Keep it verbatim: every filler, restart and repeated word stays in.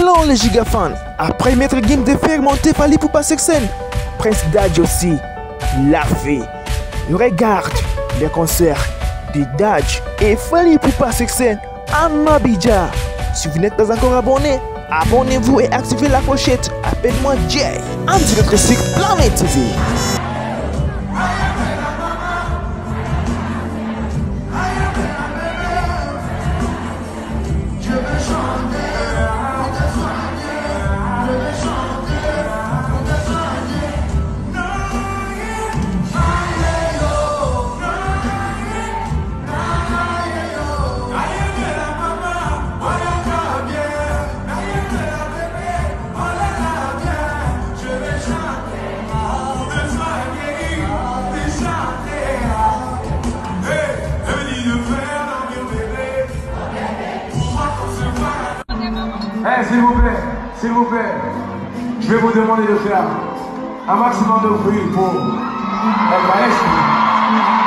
Hello les gigafans, après maître Game de faire monter Fally Ipupa sur scène, Prince Dadju aussi l'a fait. Regarde les concerts de Dadju et Fally Ipupa sur scène à ABIDJAN. Si vous n'êtes pas encore abonné, abonnez-vous et activez la clochette. Appelle-moi Jay, en direct sur Planète T V. Eh, s'il vous plaît, s'il vous plaît, je vais vous demander de faire un maximum de bruit pour être à l'aise.